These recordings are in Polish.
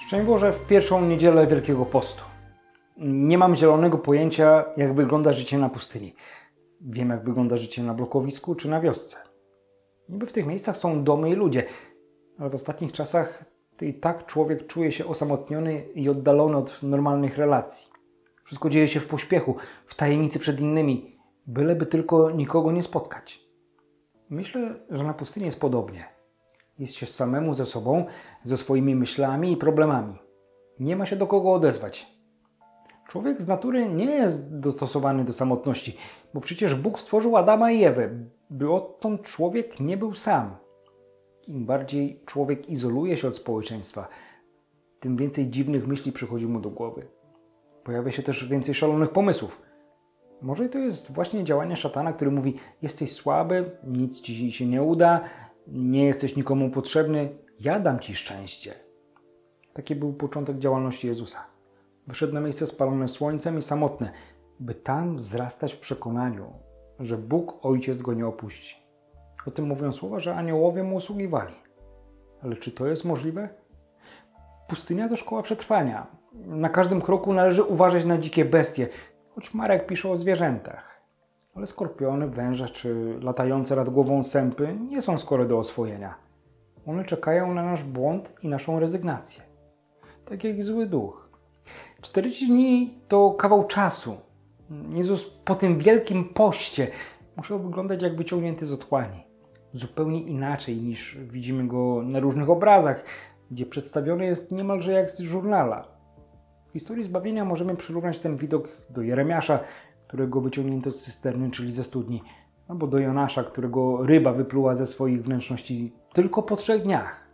Szczęść Boże, w pierwszą niedzielę Wielkiego Postu. Nie mam zielonego pojęcia, jak wygląda życie na pustyni. Wiem, jak wygląda życie na blokowisku czy na wiosce. Niby w tych miejscach są domy i ludzie, ale w ostatnich czasach to i tak człowiek czuje się osamotniony i oddalony od normalnych relacji. Wszystko dzieje się w pośpiechu, w tajemnicy przed innymi, byleby tylko nikogo nie spotkać. Myślę, że na pustyni jest podobnie. Jest się samemu ze sobą, ze swoimi myślami i problemami. Nie ma się do kogo odezwać. Człowiek z natury nie jest dostosowany do samotności, bo przecież Bóg stworzył Adama i Ewę, by odtąd człowiek nie był sam. Im bardziej człowiek izoluje się od społeczeństwa, tym więcej dziwnych myśli przychodzi mu do głowy. Pojawia się też więcej szalonych pomysłów. Może to jest właśnie działanie szatana, który mówi: jesteś słaby, nic ci się nie uda, nie jesteś nikomu potrzebny, ja dam ci szczęście. Taki był początek działalności Jezusa. Wyszedł na miejsce spalone słońcem i samotne, by tam wzrastać w przekonaniu, że Bóg Ojciec go nie opuści. O tym mówią słowa, że aniołowie mu usługiwali. Ale czy to jest możliwe? Pustynia to szkoła przetrwania. Na każdym kroku należy uważać na dzikie bestie, choć Marek pisze o zwierzętach. Ale skorpiony, węże czy latające nad głową sępy nie są skore do oswojenia. One czekają na nasz błąd i naszą rezygnację. Tak jak i zły duch. 40 dni to kawał czasu. Jezus po tym wielkim poście musiał wyglądać jak wyciągnięty z otchłani. Zupełnie inaczej niż widzimy go na różnych obrazach, gdzie przedstawiony jest niemalże jak z żurnala. W historii zbawienia możemy przyrównać ten widok do Jeremiasza, którego wyciągnięto z cysterny, czyli ze studni, albo do Jonasza, którego ryba wypluła ze swoich wnętrzności tylko po 3 dniach.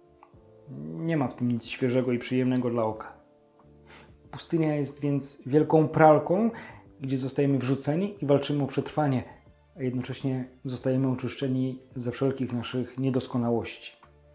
Nie ma w tym nic świeżego i przyjemnego dla oka. Pustynia jest więc wielką pralką, gdzie zostajemy wrzuceni i walczymy o przetrwanie, a jednocześnie zostajemy oczyszczeni ze wszelkich naszych niedoskonałości.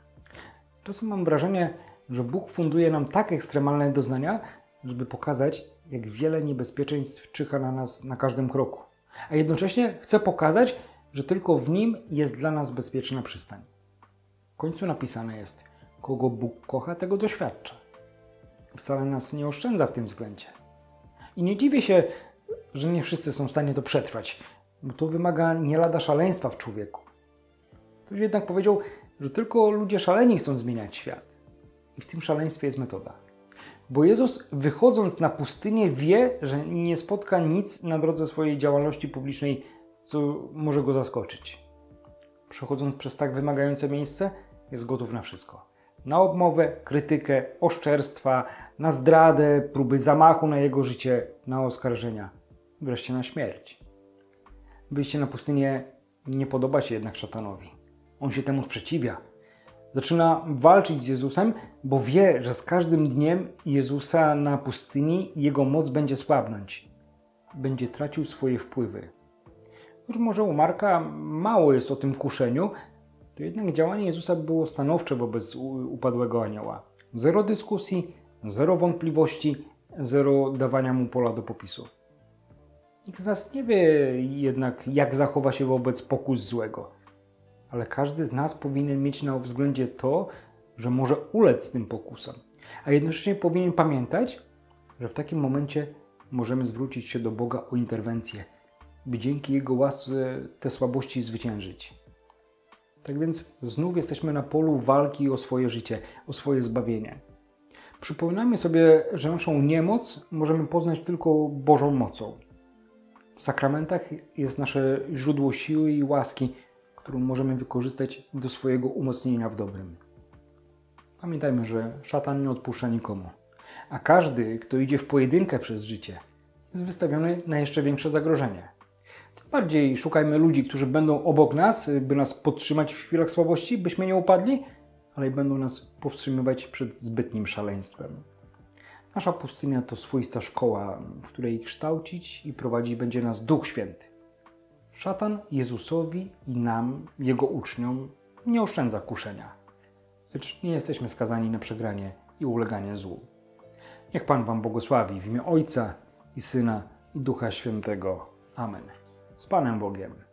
Czasem mam wrażenie, że Bóg funduje nam tak ekstremalne doznania, żeby pokazać, jak wiele niebezpieczeństw czyha na nas na każdym kroku. A jednocześnie chce pokazać, że tylko w Nim jest dla nas bezpieczna przystań. W końcu napisane jest: kogo Bóg kocha, tego doświadcza. Wcale nas nie oszczędza w tym względzie. I nie dziwię się, że nie wszyscy są w stanie to przetrwać, bo to wymaga nie lada szaleństwa w człowieku. Ktoś jednak powiedział, że tylko ludzie szaleni chcą zmieniać świat. I w tym szaleństwie jest metoda. Bo Jezus, wychodząc na pustynię, wie, że nie spotka nic na drodze swojej działalności publicznej, co może go zaskoczyć. Przechodząc przez tak wymagające miejsce, jest gotów na wszystko. Na obmowę, krytykę, oszczerstwa, na zdradę, próby zamachu na jego życie, na oskarżenia, wreszcie na śmierć. Wyjście na pustynię nie podoba się jednak szatanowi. On się temu sprzeciwia. Zaczyna walczyć z Jezusem, bo wie, że z każdym dniem Jezusa na pustyni jego moc będzie słabnąć. Będzie tracił swoje wpływy. Choć może u Marka mało jest o tym kuszeniu, to jednak działanie Jezusa było stanowcze wobec upadłego anioła. Zero dyskusji, zero wątpliwości, zero dawania mu pola do popisu. Nikt z nas nie wie jednak, jak zachowa się wobec pokus złego. Ale każdy z nas powinien mieć na względzie to, że może ulec tym pokusom. A jednocześnie powinien pamiętać, że w takim momencie możemy zwrócić się do Boga o interwencję, by dzięki Jego łasce te słabości zwyciężyć. Tak więc znów jesteśmy na polu walki o swoje życie, o swoje zbawienie. Przypominamy sobie, że naszą niemoc możemy poznać tylko Bożą mocą. W sakramentach jest nasze źródło siły i łaski, którą możemy wykorzystać do swojego umocnienia w dobrym. Pamiętajmy, że szatan nie odpuszcza nikomu, a każdy, kto idzie w pojedynkę przez życie, jest wystawiony na jeszcze większe zagrożenie. Tym bardziej szukajmy ludzi, którzy będą obok nas, by nas podtrzymać w chwilach słabości, byśmy nie upadli, ale i będą nas powstrzymywać przed zbytnim szaleństwem. Nasza pustynia to swoista szkoła, w której kształcić i prowadzić będzie nas Duch Święty. Szatan Jezusowi i nam, Jego uczniom, nie oszczędza kuszenia, lecz nie jesteśmy skazani na przegranie i uleganie złu. Niech Pan Wam błogosławi w imię Ojca i Syna i Ducha Świętego. Amen. Z Panem Bogiem.